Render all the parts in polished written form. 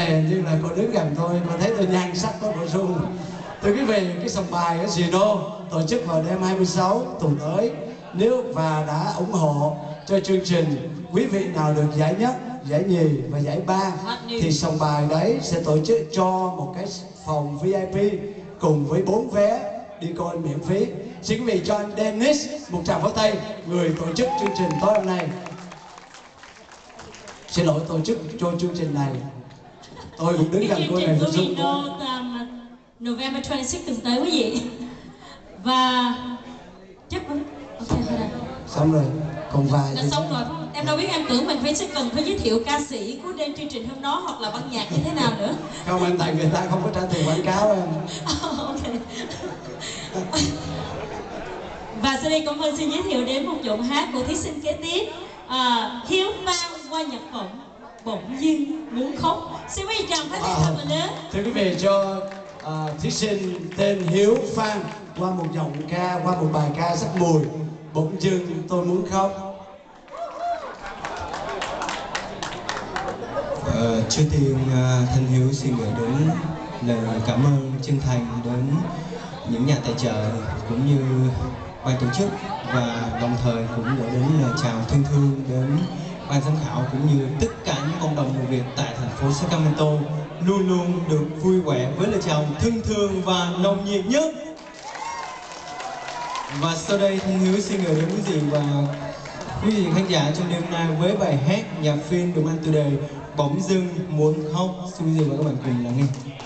này như là cô đứng gần tôi, cô thấy tôi nhan sắc có bổ sung. Thưa quý vị, cái sòng bài ở Sino tổ chức vào đêm 26 tuần tới. Nếu và đã ủng hộ cho chương trình, quý vị nào được giải nhất, giải nhì và giải ba thì sòng bài đấy sẽ tổ chức cho một cái phòng VIP cùng với 4 vé đi coi miễn phí. Xin quý vị cho anh Dennis một tràng pháo tay, người tổ chức chương trình tối hôm nay. Xin lỗi tổ chức cho chương trình này. Tôi cũng đứng gần cô này của Vino November 26 tuần tới quý vị. Và chắc ok thôi rồi. Xong rồi, còn vài là xong rồi. Em đâu biết, em tưởng mình sẽ cần phải giới thiệu ca sĩ của đêm chương trình hôm đó hoặc là ban nhạc như thế nào nữa. Không em, tại người ta không có trả tiền quảng cáo em. Ok. Và sau đây Công Vân xin giới thiệu đến một giọng hát của thí sinh kế tiếp, Hiếu Phan qua nhạc phẩm Bỗng Dưng Muốn Khóc. Xin quý vị chào pháo tay thật là lớn. Thưa quý vị, cho thí sinh tên Hiếu Phan qua một giọng ca, qua một bài ca rất mùi, Bỗng Dưng Tôi Muốn Khóc. Trước tiên Thanh Hiếu xin gửi đến lời cảm ơn chân thành đến những nhà tài trợ cũng như ban tổ chức, và đồng thời cũng gửi đến lời chào thân thương đến ban giám khảo cũng như tất cả những cộng đồng người Việt tại thành phố Sacramento luôn luôn được vui vẻ với lời chào thân thương và nồng nhiệt nhất. Và sau đây Thanh Hiếu xin gửi đến quý vị và quý vị khán giả trong đêm nay với bài hát nhạc phim được mang tựa đề Bỗng Dưng Muốn Khóc. Xin quý vị và các bạn cùng lắng nghe.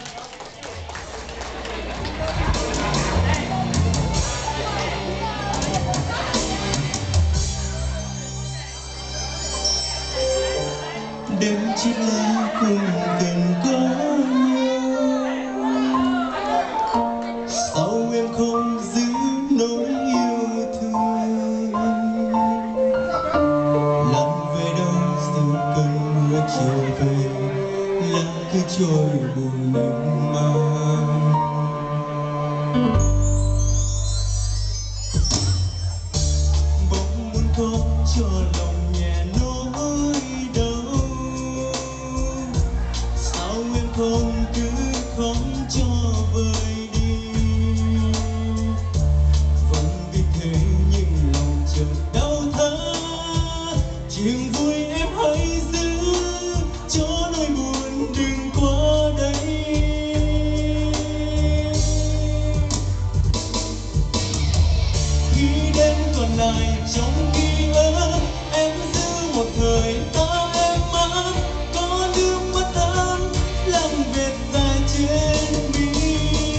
Đêm chỉ là cùng tình có nhau, sao em không giữ nỗi yêu thương, lặng về đâu giữa cơn mưa chiều về, lặng cứ trôi buồn miên man. Bỗng muốn khóc cho lòng nhẹ nỗi đau, sao em không cứ khóc cho vơi đi. Vẫn biết thế nhưng lòng chợt đau thắt, chuyện vui em hãy giữ cho nỗi buồn đừng qua đây. Khi đêm còn lại trong ký ức, em giữ một thời ta em mãi có nước mắt ấm lăn vệt dài trên mi.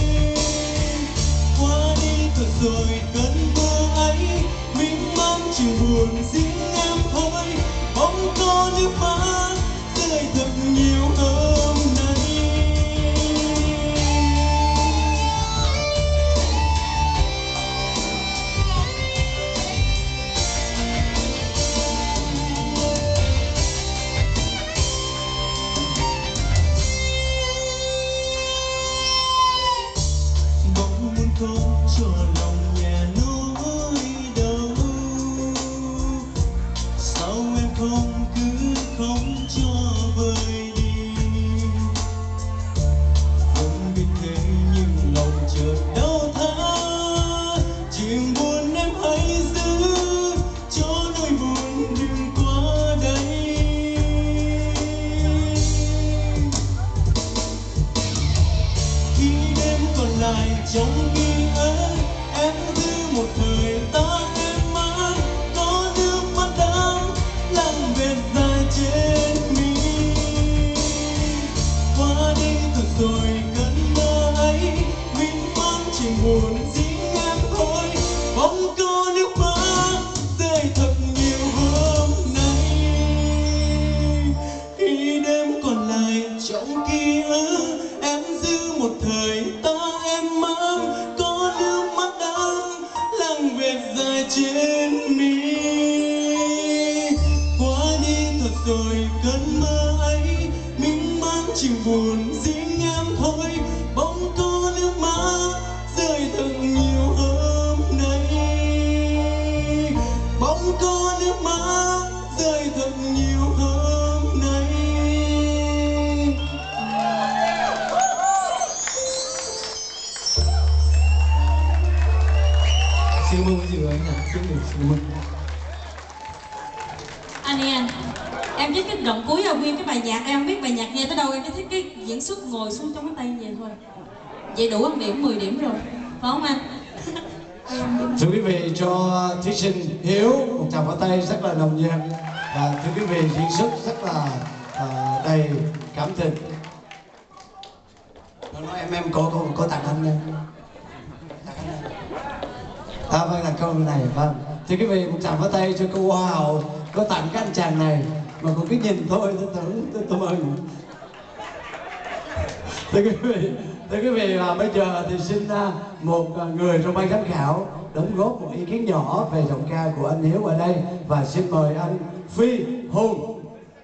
Qua đi thật rồi cơn mưa ấy, mình mang chiều buồn riêng em thôi, không có nước mắt rơi thật nhiều hôm nay. Bỗng muốn khóc cho lòng nhẹ nỗi đau, sao em không cứ khóc cho vơi đi. Vẫn biết thế nhưng lòng chợt đau thắt, chuyện buồn em hãy giữ cho nỗi buồn đừng qua đây. Khi đêm còn lại trong ký ức, em giữ một thời ta em mãi có nước mắt đắng lăn vệt dài trên mi. Qua đi thật rồi cơn mơ ấy, mình mang chuyện buồn riêng em thôi, không có nước mắt rơi thật nhiều hôm nay. Khi đêm còn lại trong ký ức, em giữ một thời ta em mang có nước mắt đắng lăn vệt dài trên mi. Qua đi thật rồi cơn mơ ấy, mình mang chiều buồn riêng em thôi, bỗng có nước mắt rơi thật nhiều hôm nay. Bỗng có nước mắt rơi thật nhiều hôm nay. dừa nha, chúc mừng xin. Anh Ian, em chỉ kích động cuối là nguyên cái bài nhạc, em không biết bài nhạc nghe tới đâu, em chỉ thích cái diễn xuất ngồi xuống trong cái tay vậy thôi. Vậy đủ ăn điểm 10 điểm rồi, phải không anh? Thưa quý vị, cho thí sinh Hiếu một tràng pháo tay rất là nồng nhiệt. Và thưa quý vị, diễn xuất rất là đầy cảm tình. Nó nói em có tặng anh nha. Vâng, là câu này, vâng. Thưa quý vị, một tràng pháo tay cho cô Hoa hậu có tặng cái anh chàng này mà cũng cứ nhìn thôi, tôi mừng. Thưa quý vị, và bây giờ thì xin một người trong ban giám khảo đóng góp một ý kiến nhỏ về giọng ca của anh Hiếu ở đây, và xin mời anh Phi Hùng.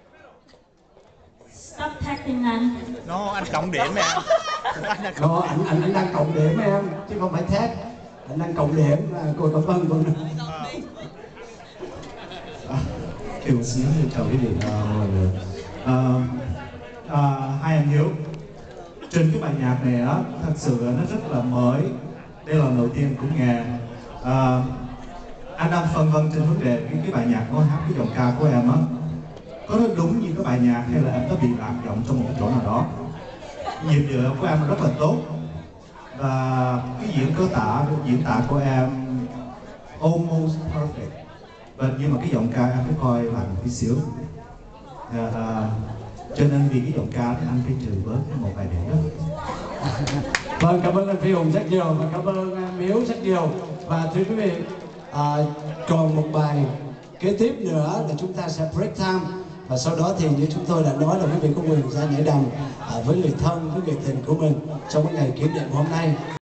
Stop tagging anh. No, anh cộng điểm em. Anh đang cộng điểm em, chứ không phải tag. Anh đang cộng điểm, cô cảm ơn cô. Kiểu xin chào quý vị mọi người. Hai anh Hiếu, trên cái bài nhạc này á, thật sự nó rất là mới. Đây là lần đầu tiên cũng nghe. Anh đang phân vân trên vấn đề cái bài nhạc nó hát cái giọng ca của em á, có nó đúng như cái bài nhạc hay là em có bị lạc giọng trong một cái chỗ nào đó. Nhịp điệu của em rất là tốt, và cái diễn tả của em almost perfect. Nhưng mà cái giọng ca em phải coi lại một tí xíu. Cho nên vì cái giọng ca thì anh phải trừ bớt một vài điểm đó. Vâng, cảm ơn anh Phi Hùng rất nhiều và cảm ơn anh Hiếu rất nhiều. Và thưa quý vị, còn một bài kế tiếp nữa là chúng ta sẽ break time, và sau đó thì như chúng tôi đã nói là quý vị có quyền ra nhảy đầm với người thân, với người tình của mình trong cái ngày kỷ niệm hôm nay.